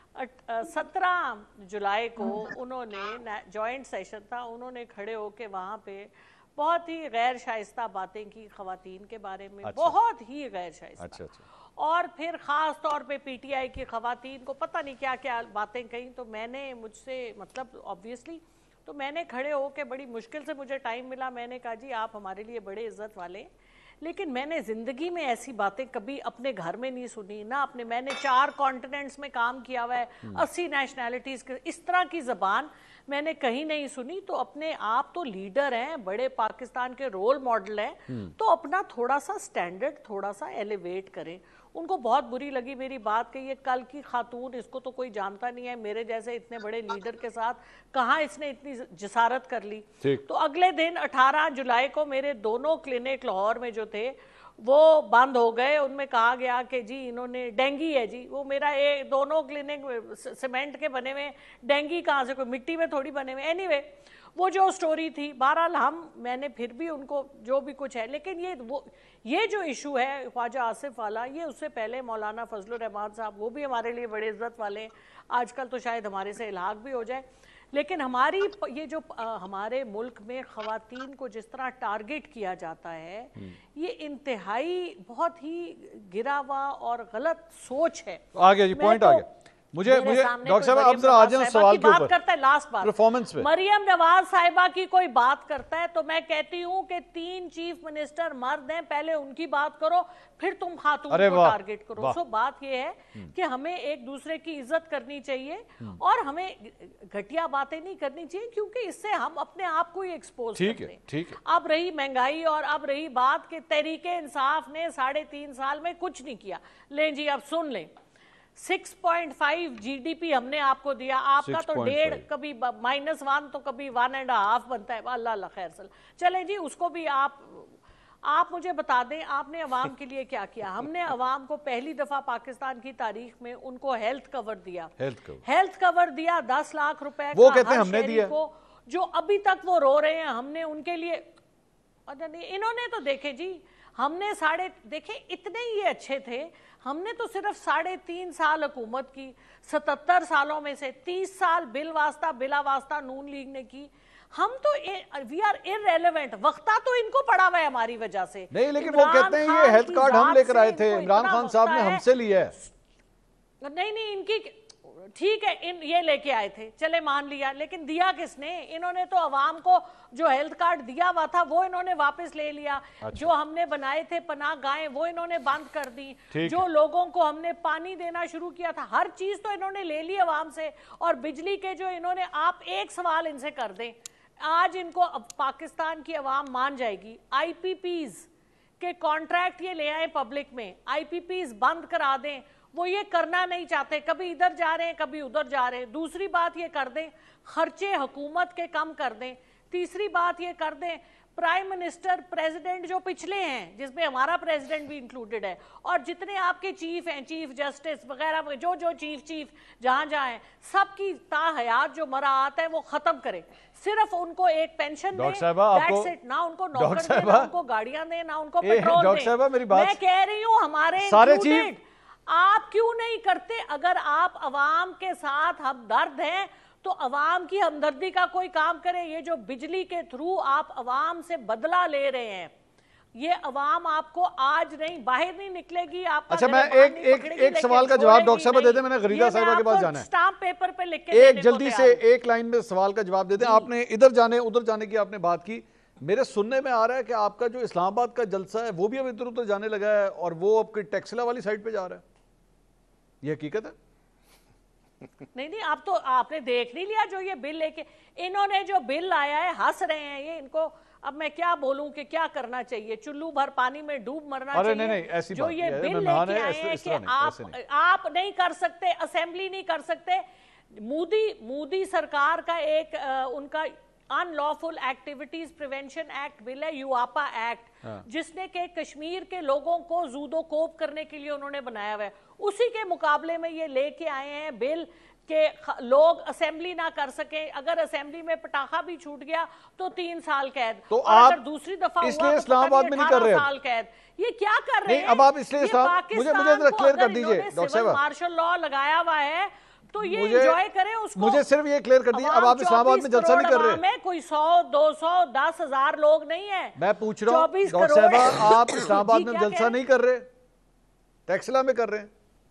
सत्रह जुलाई को उन्होंने जॉइंट सेशन था, उन्होंने खड़े होके वहाँ पे बहुत ही गैर शाइस्ता बातें की खवातीन के बारे में। अच्छा, बहुत ही गैर शाइस्ता। अच्छा, अच्छा। और फिर ख़ास तौर पे पीटीआई की खवातीन को पता नहीं क्या क्या बातें कही। तो मैंने मुझसे मतलब ऑब्वियसली तो मैंने खड़े होके, बड़ी मुश्किल से मुझे टाइम मिला, मैंने कहा जी आप हमारे लिए बड़े इज्जत वाले, लेकिन मैंने ज़िंदगी में ऐसी बातें कभी अपने घर में नहीं सुनी ना अपने। मैंने चार कॉन्टिनेंट्स में काम किया हुआ है, अस्सी नेशनैलिटीज़ के, इस तरह की ज़बान मैंने कहीं नहीं सुनी। तो अपने आप तो लीडर हैं, बड़े पाकिस्तान के रोल मॉडल हैं, तो अपना थोड़ा सा स्टैंडर्ड थोड़ा सा एलिवेट करें। उनको बहुत बुरी लगी मेरी बात कि ये कल की खातून, इसको तो कोई जानता नहीं है, मेरे जैसे इतने बड़े लीडर के साथ कहाँ इसने इतनी जसारत कर ली। तो अगले दिन अठारह जुलाई को मेरे दोनों क्लिनिक लाहौर में जो थे वो बंद हो गए। उनमें कहा गया कि जी इन्होंने डेंगी है जी। वो मेरा ये दोनों क्लिनिक सीमेंट के बने हुए, डेंगी कहाँ से, कोई मिट्टी में थोड़ी बने हुए। एनीवे वो जो स्टोरी थी, बहरहाल हम मैंने फिर भी उनको जो भी कुछ है, लेकिन ये वो ये जो इशू है ख्वाजा आसिफ वाला, ये उससे पहले मौलाना फजलुर रहमान साहब, वो भी हमारे लिए बड़े इज्जत वाले हैं, आजकल तो शायद हमारे से इलाक भी हो जाए। लेकिन हमारी ये जो आ, हमारे मुल्क में ख़वातीन को जिस तरह टारगेट किया जाता है, ये इंतहाई बहुत ही गिरा हुआ और गलत सोच है। आ गया जी, पॉइंट आ गया। मुझे मुझे डॉक्टर साहब आप जरा आ जाएं सवाल के ऊपर। बात करता है लास्ट बात परफॉर्मेंस पे, मरियम नवाज साहिबा की कोई बात करता है तो मैं कहती हूँ कि तीन चीफ मिनिस्टर मर्द हैं, पहले उनकी बात करो, फिर तुम खातून को टारगेट करो। सो बात ये है कि हमें एक दूसरे की इज्जत करनी चाहिए और हमें घटिया बातें नहीं करनी चाहिए, क्योंकि इससे हम अपने आप को ही एक्सपोज करते हैं। ठीक है। अब रही महंगाई और अब रही बात कि तहरीके इंसाफ ने साढ़े तीन साल में कुछ नहीं किया। लें जी, अब सुन लें, छह पॉइंट पाँच जीडीपी हमने आपको दिया, आपका तो डेढ़, कभी माइनस वन तो कभी वन एंड हाफ बनता है। अल्लाह अल्लाह खैर सल। चलें जी, उसको भी आप आप मुझे बता दें आपने अवाम के लिए क्या किया। हमने अवाम को पहली दफा पाकिस्तान की तारीख में उनको हेल्थ कवर दिया, हेल्थ कवर, हेल्थ कवर दिया दस लाख रुपए वो कहते हैं हमने दिया को, जो अभी तक वो रो रहे हैं, हमने उनके लिए। इन्होंने तो देखे जी, हमने साढ़े देखे इतने ये अच्छे थे, हमने तो सिर्फ साढ़े तीन साल हुकूमत की, सतहत्तर सालों में से तीस साल बिल वास्ता बिला वास्ता नून लीग ने की। हम तो वी आर इररेलेवेंट, वक्ता तो इनको पड़ा हुआ है हमारी वजह से। नहीं, लेकिन वो कहते हैं ये हेल्थ कार्ड हम लेकर आए थे, इमरान खान साहब ने हमसे लिया है। नहीं नहीं, इनकी ठीक है, इन ये लेके आए थे, चले मान लिया, लेकिन दिया किसने? इन्होंने तो अवाम को जो हेल्थ कार्ड दिया हुआ था वो इन्होंने वापस ले लिया। अच्छा। जो हमने बनाए थे पनाह गाहें वो इन्होंने बंद कर दी। जो लोगों को हमने पानी देना शुरू किया था, हर चीज तो इन्होंने ले ली अवाम से। और बिजली के जो इन्होंने, आप एक सवाल इनसे कर दें, आज इनको अब पाकिस्तान की अवाम मान जाएगी, आईपीपीज के कॉन्ट्रैक्ट ये ले आए पब्लिक में, आईपीपीज बंद करा दें। वो ये करना नहीं चाहते, कभी इधर जा रहे हैं कभी उधर जा रहे हैं। दूसरी बात ये कर दें, खर्चे हुकूमत के कम कर दें। तीसरी बात ये कर दें, प्राइम मिनिस्टर, प्रेसिडेंट जो पिछले हैं, जिसमें हमारा प्रेसिडेंट भी इंक्लूडेड है, और जितने आपके चीफ हैं, चीफ जस्टिस वगैरह, जो जो चीफ चीफ जहां जहां हैं, सबकी ताहयात जो मराहत है वो खत्म करे। सिर्फ उनको एक पेंशन दे, दैट्स इट। ना उनको नौकर दे, ना उनको गाड़ियां दे, ना उनको पेट्रोल दे। मैं कह रही हूँ हमारे इंक्लूडेड, आप क्यों नहीं करते? अगर आप अवाम के साथ हमदर्द हैं तो अवाम की हमदर्दी का कोई काम करें। ये जो बिजली के थ्रू आप अवाम से बदला ले रहे हैं, ये अवाम आपको आज नहीं, बाहर नहीं निकलेगी। आपका अच्छा, मैं एक एक एक सवाल का जवाब डॉक्टर साहब दे दें, मैंने गरीदा साहिबा के पास जाना है, स्टाम्प पेपर पे लिख के एक जल्दी से एक लाइन में सवाल का जवाब दे दें। आपने इधर जाने उधर जाने की आपने बात की, मेरे सुनने में आ रहा है कि आपका जो इस्लामाबाद का जलसा है वो भी अब इधर उधर जाने लगा है और वो आपकी टेक्सला वाली साइड पे जा रहा है, ये हकीकत है? नहीं नहीं, आप तो आपने देख नहीं लिया जो ये बिल लेके इन्होंने जो बिल लाया है, हंस रहे हैं ये। इनको अब मैं क्या बोलूं कि क्या करना चाहिए, चुल्लू भर पानी में डूब मरना चाहिए। नहीं, नहीं, ऐसी जो ये बिल लेके आए हैं कि आप आप नहीं कर सकते, असेंबली नहीं कर सकते। मोदी मोदी सरकार का एक आ, उनका unlawful activities prevention act bill है, यूआपा एक्ट, जिसने के कश्मीर के लोगों को जूदो कोप करने के लिए उन्होंने बनाया हुआ है। उसी के मुकाबले में ये लेके आए हैं बिल के लोग असेंबली ना कर सके। अगर असेंबली में पटाखा भी छूट गया तो तीन साल कैद, तो और आप अगर दूसरी दफा इसलिए इस्लामाबाद में नहीं कर रहे साल कैद। ये क्या कर रहे हैं? अब आप इसलिए मुझे मुझे क्लियर कर दीजिए डॉक्टर साहब, मार्शल लॉ लगाया हुआ है तो ये एंजॉय करें उसको। मुझे सिर्फ ये क्लियर कर दीजिए, अब आप इस्लामाबाद में जलसा नहीं कर रहे हैं, कोई सौ दो सौ दस हजार लोग नहीं है। मैं पूछ रहा हूँ डॉक्टर साहब, आप इस्लामाबाद में जलसा नहीं कर रहे, टेक्सला में कर रहे हैं?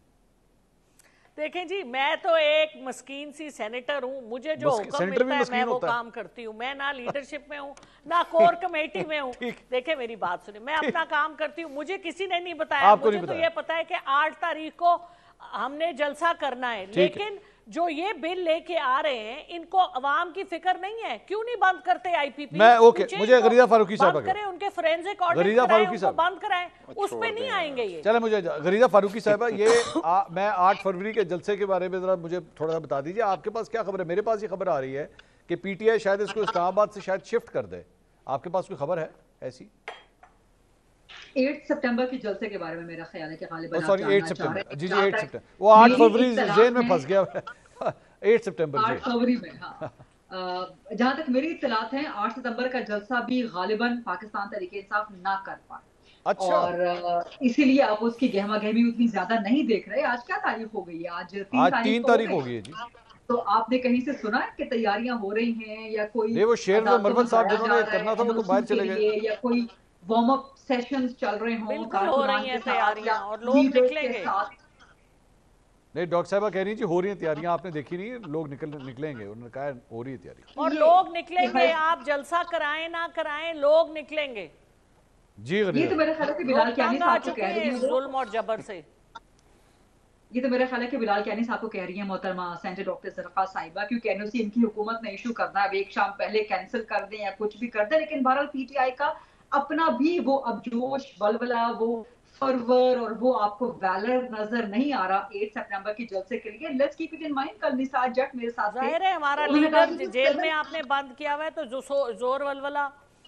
देखें जी, मैं तो एक मस्कीन सी सेनेटर हूँ, मुझे जो हुक्म मिलता है मैं वो काम करती हूँ। मैं ना लीडरशिप में हूँ ना कोर कमेटी में हूँ। देखें मेरी बात सुनिए, मैं अपना काम करती हूँ, मुझे किसी ने नहीं बताया। मुझे तो ये पता है कि आठ तारीख को हमने जलसा करना है, लेकिन जो ये बिल लेके आ रहे हैं इनको अवाम की फिक्र नहीं है। क्यों नहीं बंद करते आईपीपी? मैं ओके, मुझे गरीदा फारूकी साहब बंद करें, उनके फोरेंसिक ऑडिट गरीदा फारूकी साहब बंद कराएं, उस पे नहीं आएंगे ये। चले मुझे गरीदा फारूकी साहब, ये आ, मैं आठ फरवरी के जलसे के बारे में जरा मुझे थोड़ा सा बता दीजिए, आपके पास क्या खबर है? मेरे पास ये खबर आ रही है कि पीटीआई शायद इसको इस्लामाबाद से शायद शिफ्ट कर दे, आपके पास कोई खबर है ऐसी? आठ सितंबर के जलसे के बारे में मेरा ख्याल है कि गालिबन सॉरी आठ सितंबर, जी जी आठ सितंबर, वो आठ फरवरी जेल में फंस गया आठ सितंबर आठ फरवरी में। हाँ, जहां तक मेरी इत्तलात है आठ सितंबर का जलसा भी गालिबन पाकिस्तान तहरीक इंसाफ ना कर पाए। अच्छा। और इसीलिए आप उसकी गहमा गहमी उतनी ज्यादा नहीं देख रहे। आज क्या तारीख हो गई है? आज तीन आज तीन तारीख हो गई है जी। तो आपने कहीं से सुना है कि तैयारियां हो रही हैं या कोई? नहीं, वो शेर मरवत साहब जिन्होंने करना था वो तो बाहर चले गए, या कोई वार्म अप सेशंस चल रहे हों, हो रही हैं तैयारियां और लोग निकलेंगे। नहीं, डॉक्टर साहबा कह रही जी हो रही है तैयारियां, आपने देखी नहीं, लोग निकल निकलेंगे, उन्होंने कहा हो रही है तैयारी और लोग निकलेंगे। आप जलसा कराएं ना कराएं, लोग निकलेंगे जी। ये तो मेरा ख्याल है कि बिलाल कियानी साहब को कह रही है जुल्म और जबर से। ये तो मेरा ख्याल है कि बिलाल कियानी साहब को कह रही है मोहतरमा सेनेटर डॉक्टर ज़रक़ा साहिबा, क्योंकि एनओसी इनकी हुकूमत ने इशू करना है, अब एक शाम पहले कैंसिल कर दें या कुछ भी कर दें। लेकिन बहरहाल पीटीआई का अपना भी वो अब जोश बलबला, वो फरवर और वो आपको वैलर नजर नहीं आ रहा आठ सितंबर की जलसे के लिए। Let's keep it in mind, कल निसार जट मेरे साथ जाहिर है हमारा लीडर जेल में आपने बंद किया हुआ है तो जो जोर वलवला।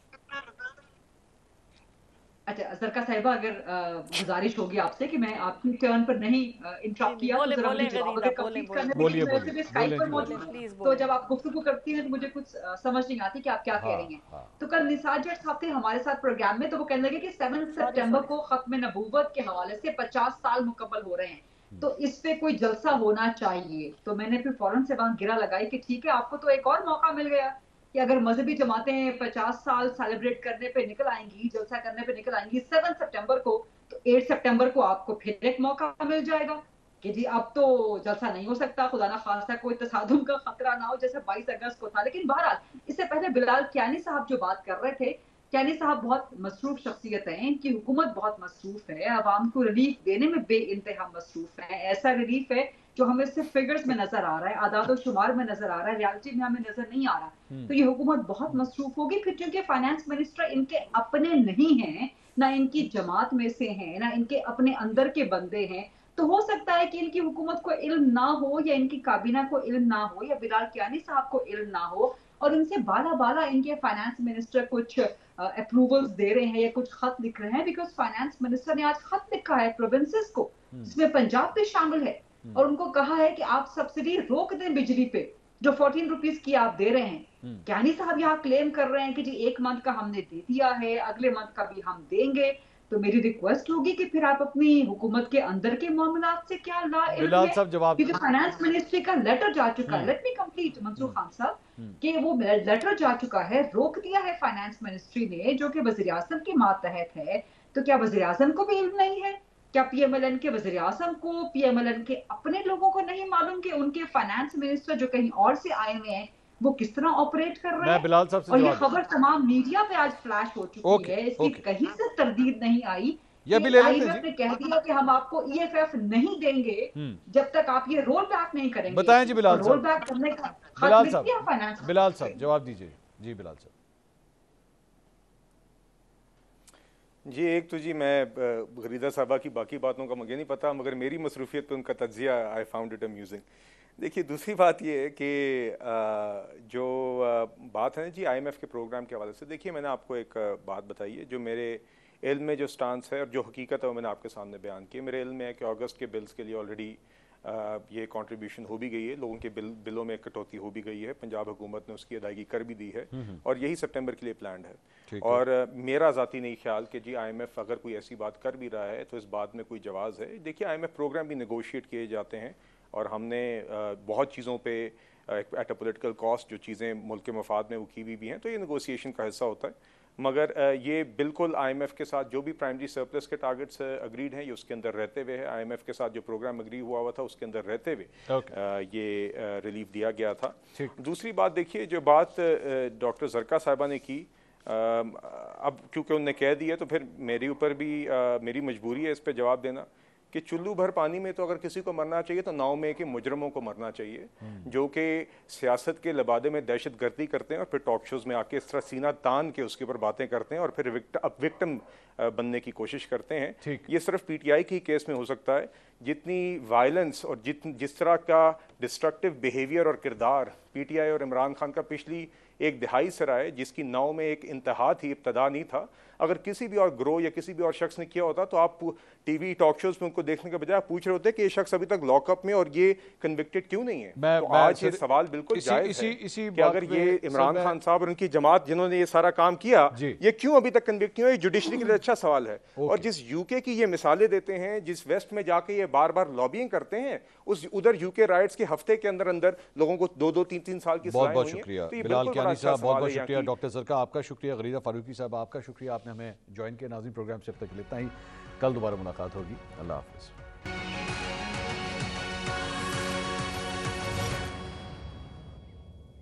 अच्छा ज़रक़ा साहिबा, अगर गुजारिश होगी आपसे कि मैं आपकी टर्न पर नहीं इंटरप्ट किया तो जरा मुझे जवाब अगर कंप्लीट करने बोलिए बोलिए स्काइप पर मौजूद, तो जब आप गुफ्तगू करती हैं तो मुझे कुछ समझ नहीं आती कि आप क्या कह रही हैं। तो कल निसार जट साहब थे हमारे साथ प्रोग्राम में, तो वो कहने लगे कि सात सितंबर को खत्म नबूवत के हवाले से पचास साल मुकम्मल हो रहे हैं, तो इस पे कोई जलसा होना चाहिए। तो मैंने फिर फौरन से वहां गिरा लगाई कि ठीक है, आपको तो एक और मौका मिल गया कि अगर मजहबी जमातें पचास साल सेलिब्रेट करने पे निकल आएंगी, जलसा करने पे निकल आएंगी सात सितंबर को, तो आठ सितंबर को आपको फिर एक मौका मिल जाएगा कि जी अब तो जलसा नहीं हो सकता, खुदा ना खास्ता कोई तसादुम का खतरा ना हो जैसे बाईस अगस्त को था। लेकिन बहरहाल इससे पहले बिलाल कियानी साहब जो बात कर रहे थे, कियानी साहब बहुत मसरूफ शख्सियत है, इनकी हुकूमत बहुत मसरूफ है, आवाम को रिलीफ देने में बे इंतहा मसरूफ है। ऐसा रिलीफ है जो हमें सिर्फ फिगर्स में नजर आ रहा है, आदाद और शुमार में नजर आ रहा है, रियलिटी में हमें नजर नहीं आ रहा। तो ये हुकूमत बहुत मसरूफ होगी, फिर क्योंकि फाइनेंस मिनिस्टर इनके अपने नहीं हैं, ना इनकी जमात में से हैं, ना इनके अपने अंदर के बंदे हैं, तो हो सकता है कि इनकी हुकूमत को इल्म ना हो या इनकी काबीना को इल्म ना हो या बिलाल कियानी साहब को इल्म ना हो और इनसे बाला बाला इनके फाइनेंस मिनिस्टर कुछ अप्रूवल्स दे रहे हैं या कुछ खत लिख रहे हैं, बिकॉज फाइनेंस मिनिस्टर ने आज खत लिखा है प्रोविंसेस को, जिसमें पंजाब भी शामिल है, और उनको कहा है कि आप सब्सिडी रोक दें बिजली पे जो फोर्टीन रुपीज की आप दे रहे हैं। ज्ञानी साहब यहाँ क्लेम कर रहे हैं कि जी एक मंथ का हमने दे दिया है, अगले मंथ का भी हम देंगे। तो मेरी रिक्वेस्ट होगी कि फिर आप अपनी हुकूमत के अंदर के मामलात से क्या ला बिलाल साहब जवाब, क्योंकि फाइनेंस मिनिस्ट्री का लेटर जा चुका है, let me complete Mansoor Khan साहब, कि वो लेटर जा चुका है, रोक दिया है फाइनेंस मिनिस्ट्री ने, जो कि वज़ीर आज़म के मातहत है। तो क्या वज़ीर आज़म को भी इल्म नहीं है? क्या पीएमएलएन के वज़ीर आज़म को, पीएमएलएन के अपने लोगों को नहीं मालूम कि उनके फाइनेंस मिनिस्टर जो कहीं और से आए हुए हैं वो किस तरह ऑपरेट कर रहे हैं? बिलाल साहब से और ये खबर तमाम मीडिया पे आज फ्लैश हो चुकी okay, है, इसकी okay. कहीं से तरदीद नहीं आई। ये भी ले लेते हैं, ने कह दिया कि हम आपको ईएफएफ नहीं देंगे जब तक आप ये रोल बैक नहीं करेंगे। बताएं जी बिलाल साहब, रोल बैक करने का बिलाल साहब, बिलाल साहब जवाब दीजिए। जी बिलाल साहब जी, एक तो जी मैं गरीदा साहबा की बाकी बातों का मुझे नहीं पता, मगर मेरी मसरूफियत पे उनका तज्जिया आई फाउंड इट अम्यूजिंग। देखिए दूसरी बात ये है कि जो बात है ना जी आईएमएफ के प्रोग्राम के हवाले से, देखिए मैंने आपको एक बात बताई है जो मेरे इल्म में जो स्टांस है और जो हकीकत है वो मैंने आपके सामने बयान की। मेरे इल्म में है कि अगस्त के बिल्स के लिए ऑलरेडी ये कंट्रीब्यूशन हो भी गई है, लोगों के बिल बिलों में कटौती हो भी गई है, पंजाब हुकूमत ने उसकी अदायगी कर भी दी है और यही सितंबर के लिए प्लान्ड है। और मेरा ज़ाती नहीं ख्याल कि जी आईएमएफ अगर कोई ऐसी बात कर भी रहा है तो इस बात में कोई जवाज़ है। देखिए आईएमएफ प्रोग्राम भी नेगोशिएट किए जाते हैं और हमने बहुत चीज़ों पे एट अ पॉलिटिकल कॉस्ट जो चीज़ें मुल्क के मफाद में वो की भी, भी हैं, तो ये नेगोशिएशन का हिस्सा होता है। मगर ये बिल्कुल आईएमएफ के साथ जो भी प्राइमरी सरप्लस के टारगेट्स अग्रीड हैं ये उसके अंदर रहते हुए है, आईएमएफ के साथ जो प्रोग्राम अग्री हुआ हुआ था उसके अंदर रहते हुए okay. ये रिलीफ दिया गया था। दूसरी बात देखिए, जो बात डॉक्टर जरका साहिबा ने की, अब क्योंकि उन्होंने कह दिया तो फिर मेरे ऊपर भी मेरी मजबूरी है इस पर जवाब देना कि चुल्लू भर पानी में तो अगर किसी को मरना चाहिए तो नाव में के मुजरमों को मरना चाहिए जो कि सियासत के लबादे में दहशत गर्दी करते हैं और फिर टॉक शोज़ में आके इस तरह सीना तान के उसके ऊपर बातें करते हैं और फिर विक्ट, अब विक्टिम बनने की कोशिश करते हैं। ये सिर्फ पीटीआई की केस में हो सकता है। जितनी वायलेंस और जित जिस तरह का डिस्ट्रक्टिव बिहेवियर और किरदार पीटीआई और इमरान खान का पिछली एक दिहाई से रहा है, जिसकी नाव में एक इंतहा थी, इब्तदा नहीं था, अगर किसी भी और ग्रोह या किसी भी और शख्स ने किया होता तो आप टीवी टॉक शोज में उनको देखने के बजाय आप पूछ रहे होते कि ये शख्स अभी तक लॉकअप में और ये कन्विक्टेड क्यों नहीं है। मैं, तो मैं आज ये सवाल बिल्कुल जायज इसी, है इसी कि अगर ये इमरान खान साहब और उनकी जमात जिन्होंने ये सारा काम किया ये क्यों अभी तक कन्विक्ट नहीं हुए, जुडिशरी के लिए अच्छा सवाल है। और जिस यूके की ये मिसालें देते हैं, जिस वेस्ट में जाके ये बार बार लॉबिंग करते हैं, उस उधर यूके राइट्स के हफ्ते के अंदर अंदर लोगों को दो दो तीन तीन साल की बहुत बहुत शुक्रिया बिलाल कियानी साहब, बहुत बहुत शुक्रिया डॉक्टर सरका, आपका शुक्रिया गरीदा फारूकी साहब, आपका शुक्रिया, आपने हमें ज्वाइन किया। नाज़रीन प्रोग्राम से अब तक इतना ही, कल दोबारा मुलाकात होगी। अल्लाह हाफ़िज़।